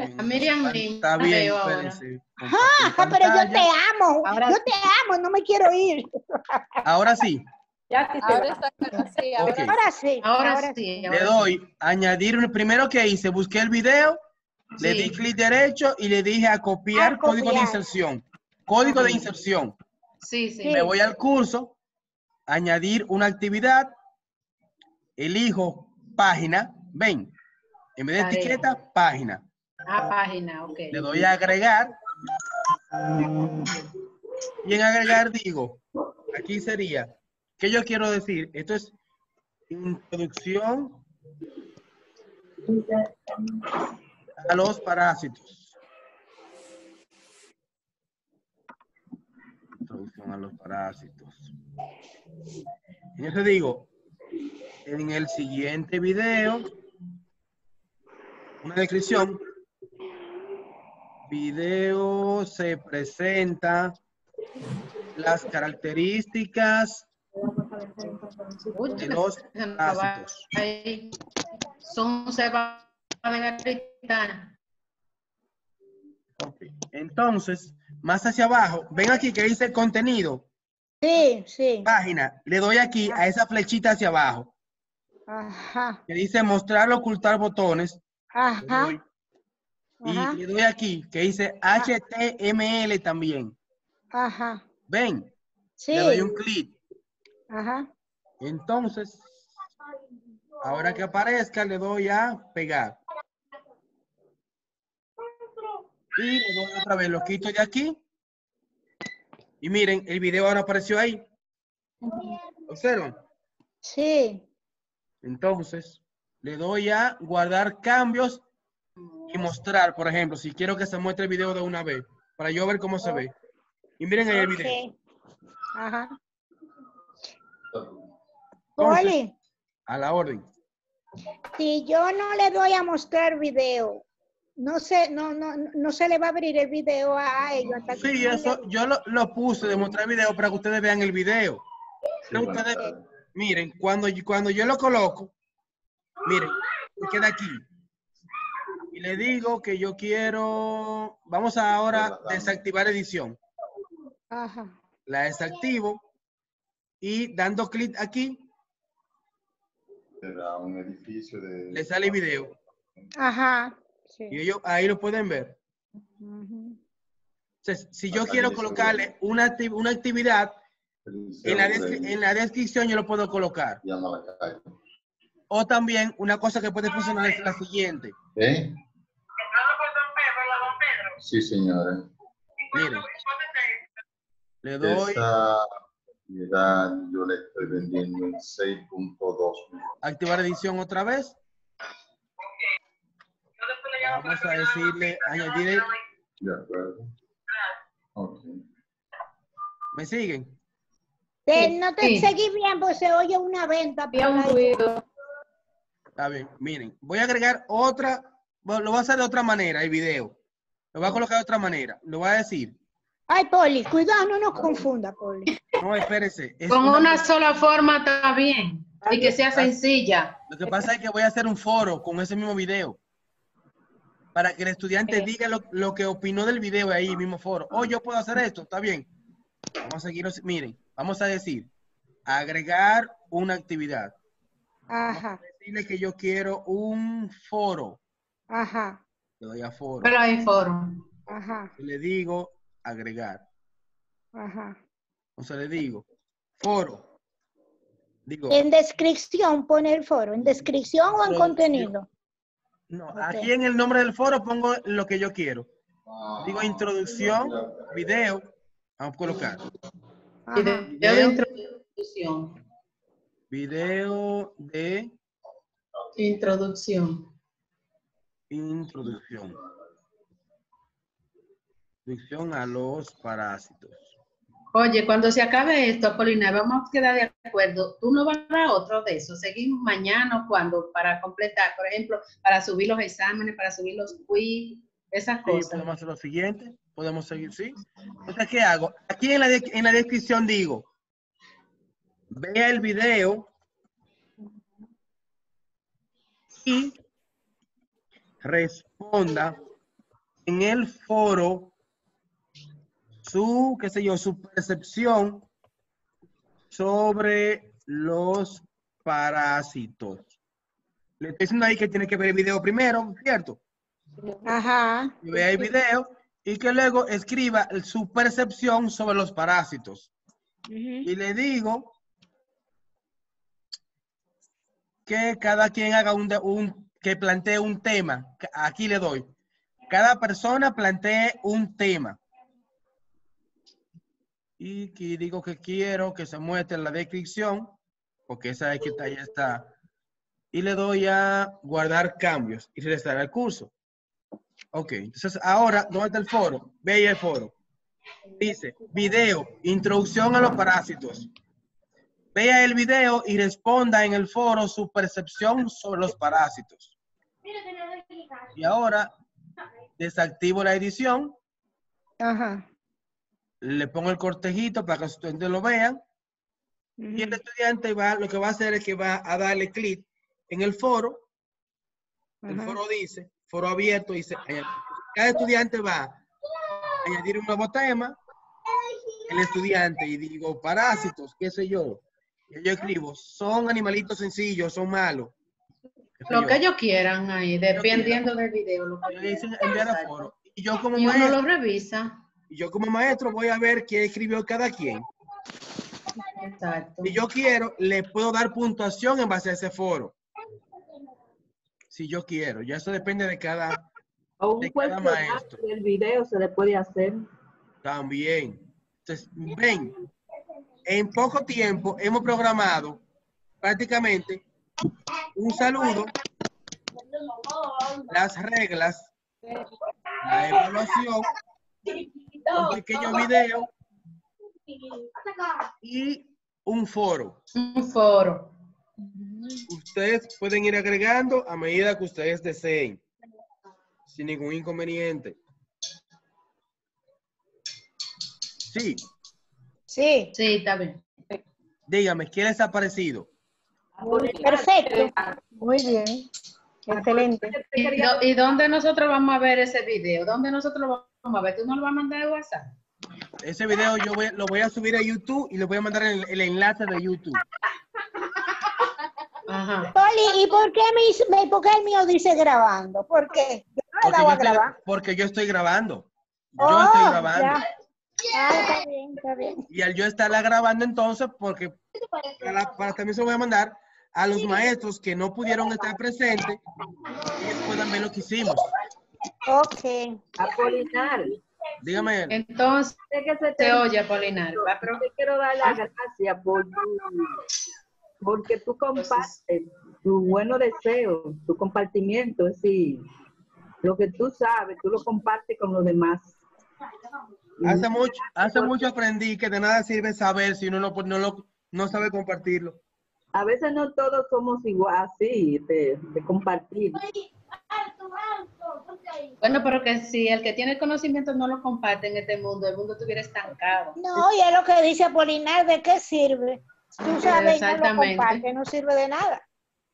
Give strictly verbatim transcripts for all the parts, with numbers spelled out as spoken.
A Miriam ni Está bien, veo ahora. espérense. Ajá, pero yo te amo. Ahora yo sí. te amo, no me quiero ir. Ahora sí. Ya sí se Ahora va. está, sí, ahora Ok. Ahora sí. Ahora, ahora sí. Le Ahora doy añadir. Un, primero que hice, busqué el video, sí. le di clic derecho y le dije a copiar A código de copiar. inserción. Código de Sí. inserción. Sí, sí. Sí. Me voy al curso, añadir una actividad, elijo página, ven, en vez de Tarea. etiqueta, página. Ah, página, ok. Le doy a agregar y en agregar digo, aquí sería, ¿qué yo quiero decir? Esto es introducción a los parásitos. Introducción a los parásitos. Entonces digo, en el siguiente video, una descripción, video se presenta las características Uy, de los se nos va parásitos. ahí. Son se va a negrita. Ok. Entonces, más hacia abajo, ven aquí que dice contenido, Sí, sí. página. Le doy aquí a esa flechita hacia abajo, Ajá. que dice mostrar o ocultar botones. Le doy. Ajá. Y Ajá. le doy aquí, que dice H T M L también. Ajá. Ven, Sí. le doy un clic. Ajá. Entonces, ahora que aparezca, le doy a pegar. Y le doy otra vez, lo quito de aquí. Y miren, el video ahora apareció ahí. ¿Observan? Sí. Entonces, le doy a guardar cambios y mostrar, por ejemplo, si quiero que se muestre el video de una vez, para yo ver cómo se ve. Y miren ahí el video. Ok. Ajá. Entonces, Poli, a la orden. si yo no le doy a mostrar video, no se, no, no, no se le va a abrir el video a ellos hasta que Sí, no eso le- yo lo, lo puse de mostrar video para que ustedes vean el video. Pero ustedes, miren, cuando, yo- cuando yo lo coloco, miren, se queda aquí. Y le digo que yo quiero, vamos a ahora desactivar edición. Ajá. La desactivo y dando clic aquí, Era un edificio de... le sale video. Ajá. Sí. Y ellos ahí lo pueden ver. Ujú. Entonces, si yo quiero colocarle una, acti- una actividad, en la, descri- en la descripción yo lo puedo colocar. Llama a la calle. O también una cosa que puede funcionar es la siguiente. ¿Eh? Sí, señora. Miren, le doy Esa unidad yo le estoy vendiendo en seis punto dos. activar edición otra vez. Vamos a decirle añadir. el- De acuerdo. Ok. ¿Me siguen? Te- Sí, no te sí. seguí bien porque se oye una venta. por Había un ahí. ruido. Está bien, miren, voy a agregar otra, bueno, lo voy a hacer de otra manera el video. Lo voy a colocar de otra manera. Lo voy a decir. Ay, Poli, cuidado, no nos confunda, Poli. No, espérese. es Con una- una sola forma está bien. Y que sea sencilla. Lo que pasa es que voy a hacer un foro con ese mismo video. Para que el estudiante Ok. diga lo, lo que opinó del video ahí, mismo foro. Oh, yo puedo hacer esto, está bien. Vamos a seguir, miren, vamos a decir, agregar una actividad. Ajá, Decirle que yo quiero un foro. ajá, Le doy a foro. Pero hay foro. ajá, Le digo agregar. ajá. Entonces le digo foro. Digo, En descripción pone el foro, en descripción o en Introducción. contenido. no, Ok. aquí en el nombre del foro pongo lo que yo quiero. Digo introducción, video. Vamos a colocar. Video Ajá, de Video, introducción. video de Introducción. introducción. Introducción a los parásitos. Oye, cuando se acabe esto, Apolina, vamos a quedar de acuerdo. Tú no vas a dar otro de eso. Seguimos mañana o cuando para completar, por ejemplo, para subir los exámenes, para subir los quiz, esas Sí, cosas. podemos hacer lo siguiente. Podemos seguir, sí. Entonces, ¿qué hago? Aquí en la, de- en la descripción digo, vea el video y responda en el foro su, qué sé yo, su percepción sobre los parásitos. Le estoy diciendo ahí que tiene que ver el video primero, ¿cierto? Ajá. Que vea el video y que luego escriba su percepción sobre los parásitos. Ujú. Y le digo que cada quien haga un, de- un que plantee un tema. Aquí le doy. Cada persona plantee un tema. Y que digo que quiero que se muestre en la descripción, porque esa es que está, ya está. Y le doy a guardar cambios y regresar al curso. Ok, entonces ahora, ¿dónde está el foro? Ve ahí el foro. Dice, video, introducción a los parásitos. Vea el video y responda en el foro su percepción sobre los parásitos. Y ahora desactivo la edición, Ajá. le pongo el cortejito para que los estudiantes lo vean. Y el Ujú. estudiante va, lo que va a hacer es que va a darle clic en el foro. El Ajá. foro dice, foro abierto, dice, cada estudiante va a añadir un nuevo tema. El estudiante, y digo, parásitos, qué sé yo. Y yo escribo, son animalitos sencillos, son malos. Qué sé Lo yo. que ellos quieran ahí, Yo quiero. dependiendo del video. Lo que Le dicen quieran. enviar a Exacto. foro. Y yo como Y uno lo maestro, revisa. y yo como maestro voy a ver qué escribió cada quien. Exacto. Si yo quiero, le puedo dar puntuación en base a ese foro. Si yo quiero. Ya eso depende de cada, O un de cada cuestionario maestro. del video se le puede hacer. También. Entonces, ven, en poco tiempo hemos programado prácticamente un saludo, las reglas, la evaluación, un pequeño video y un foro. Un foro. Ustedes pueden ir agregando a medida que ustedes deseen, sin ningún inconveniente. Sí, Sí. Sí, está bien. dígame, ¿qué les ha parecido? Perfecto. Muy bien. Excelente. ¿Y, do- y dónde nosotros vamos a ver ese video? ¿Dónde nosotros lo vamos a ver? ¿Tú nos lo vas a mandar de WhatsApp? Ese video yo voy- lo voy a subir a YouTube y le voy a mandar el, el enlace de YouTube. Ajá. Poli, ¿y por qué, mi, por qué el mío dice grabando? ¿Por qué? Yo no le Porque daba yo, a estoy, grabar. porque yo estoy grabando. Yo Oh, estoy grabando. ya. Ah, está bien, está bien. Y al yo estarla grabando entonces, porque para, para también se lo voy a mandar a los maestros que no pudieron estar presentes, ellos puedan ver lo que hicimos. Ok. Apolinar, Dígame. Entonces, sé que se se te oye, Apolinar. Va, pero- te quiero dar las gracias por tu- porque tú compartes tu buenos deseos, tu compartimiento, es decir, lo que tú sabes, tú lo compartes con los demás. Hace mucho, hace mucho aprendí que de nada sirve saber si uno no, no, lo, no sabe compartirlo. A veces no todos somos igual, así, de, de compartir. Bueno, pero que si el que tiene conocimiento no lo comparte en este mundo, el mundo estuviera estancado. No, y es lo que dice Apolinar, ¿de qué sirve? Tú sabes, y no lo Exactamente. comparte, no sirve de nada.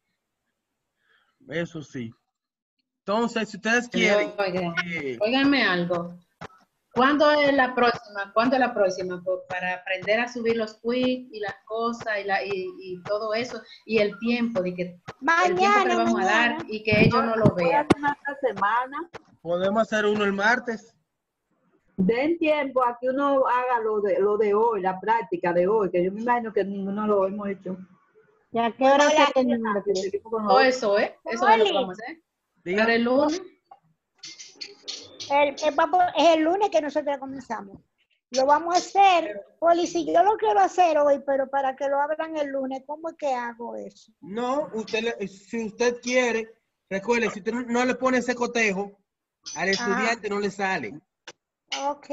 Eso sí. Entonces, si ustedes quieren... Oigan, eh, óiganme algo. ¿Cuándo es la próxima? ¿Cuándo es la próxima? Pues para aprender a subir los quiz y las cosas y, la, y, y todo eso y el tiempo de que el tiempo que Mañana, le vamos a mañana. dar y que ellos no lo vean. Esta semana, podemos hacer uno el martes. den tiempo a que uno haga lo de, lo de hoy, la práctica de hoy, que yo me imagino que ninguno lo hemos hecho. ¿Y a qué hora Hola, se termina? este equipo con O nosotros. eso, ¿eh? Eso es lo que vamos a hacer. Diga. Para el lunes. El, el vamos- es el lunes que nosotros comenzamos. Lo vamos a hacer, Poli, si yo lo quiero hacer hoy, pero para que lo abran el lunes, ¿cómo es que hago eso? No, usted le- si usted quiere, recuerde, si usted no, no le pone ese cotejo, al estudiante no le sale. Ok.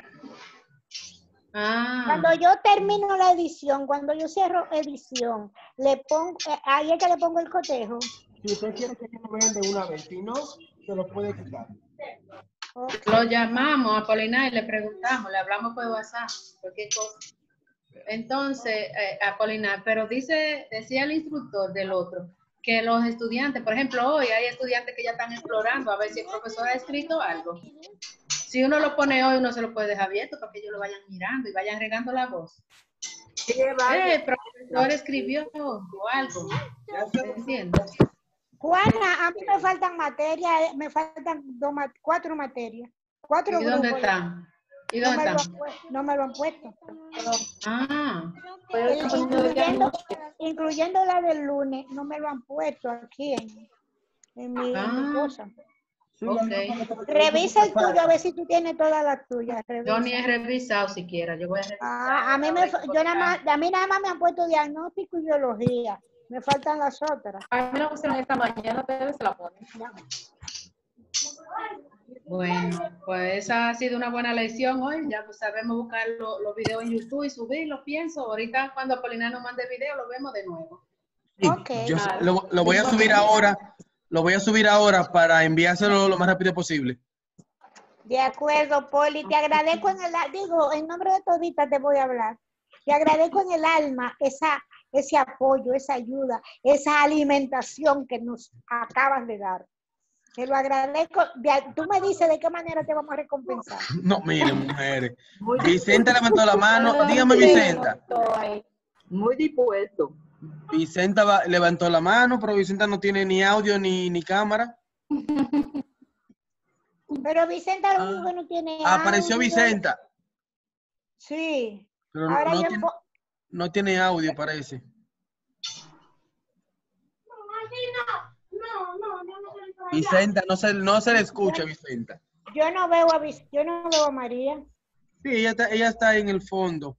Ah, Cuando yo termino la edición, cuando yo cierro edición, le pongo, eh, ahí es que le pongo el cotejo. Si usted quiere que yo lo vean de una vez, si no, se lo puede quitar. Ok. lo llamamos a Apolinar y le preguntamos, le hablamos por WhatsApp, cualquier cosa. Entonces, eh, Apolinar, pero dice, decía el instructor del otro, que los estudiantes, por ejemplo, hoy hay estudiantes que ya están explorando a ver si el profesor ha escrito algo. Si uno lo pone hoy, uno se lo puede dejar abierto para que ellos lo vayan mirando y vayan regando la voz. Eh, el profesor escribió o algo. ¿Entiendes? Juana, a mí me faltan materias, me faltan dos, ma- cuatro materias. Cuatro ¿Y dónde grupos. están? ¿Y No dónde me, lo están? han puesto, no me lo han puesto. Ah, El- incluyendo, incluyendo la del lunes, no me lo han puesto aquí en, en mi, en mi Ah. cosa. ok. Revisa el tuyo a ver si tú tienes todas las tuyas. Yo ni Revisa. he revisado siquiera. Yo voy a revisar. Ah, a mí me, fa- yo nada más, a mí nada más me han puesto diagnóstico y biología. Me faltan las otras. A mí la pusieron esta mañana, ustedes se la ponen. Bueno, pues esa ha sido una buena lección hoy. Ya pues sabemos buscar lo- los videos en YouTube y subirlos, pienso. Ahorita cuando Apolinar nos mande video, lo vemos de nuevo. Sí, Ok. yo lo, lo voy a subir ahora, lo voy a subir ahora para enviárselo lo más rápido posible. De acuerdo, Poli. Te agradezco en el, a- digo, en nombre de toditas te voy a hablar. Te agradezco en el alma esa, ese apoyo, esa ayuda, esa alimentación que nos acabas de dar. Te lo agradezco. De- Tú me dices de qué manera te vamos a recompensar. No, miren, mujeres. Vicenta levantó la mano. Dígame, Vicenta. Muy dispuesto. Vicenta va- levantó la mano, pero Vicenta no tiene ni audio ni, ni cámara. Pero Vicenta lo Ah, único que no tiene Apareció audio. Vicenta, Sí. pero Ahora no, yo tiene, po- no tiene audio, parece. Vicenta, no se, no se le escucha, Vicenta. yo no veo a Vic- yo no veo a María. Sí, ella está, ella está en el fondo.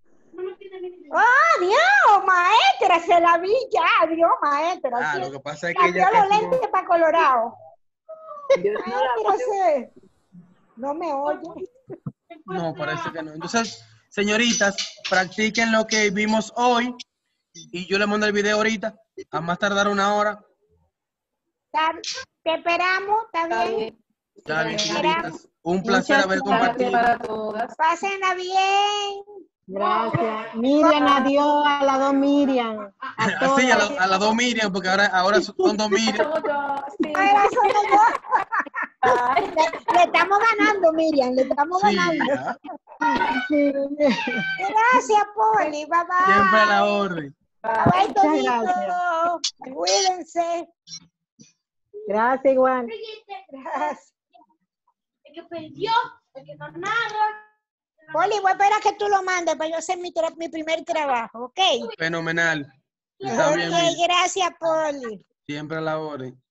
¡Oh, Dios! Maestra, se la vi ya, Dios, maestra. Ah, sí. lo que pasa es que Cambió ella los casi no- lentes para Colorado. Yo no la Maestra, sí. No me oye. No, parece que no. Entonces, señoritas, practiquen lo que vimos hoy y yo le mando el video ahorita, a más tardar una hora. Está- Te esperamos, ¿está Está bien? bien. Está bien, Sí, señoritas. Un placer Muchas haber gracias compartido. para todas. Pásenla bien. Gracias. Miriam, adiós a las dos Miriam. A Así, a, todas. la- a las dos Miriam, porque ahora, ahora son dos Miriam. Todas, sí. Ahora somos dos. Le, le estamos ganando, Miriam, le estamos Sí, ganando. ya. Sí. Gracias, Poli. Bye Siempre a la bye. orden. Bye, Muchas toditos. Cuídense. Gracias, igual. Gracias. Poli, voy a esperar que tú lo mandes para yo hacer mi, tra- mi primer trabajo, ¿ok? Fenomenal. Está bien, Ok, Miriam. gracias, Poli. Siempre a la orden.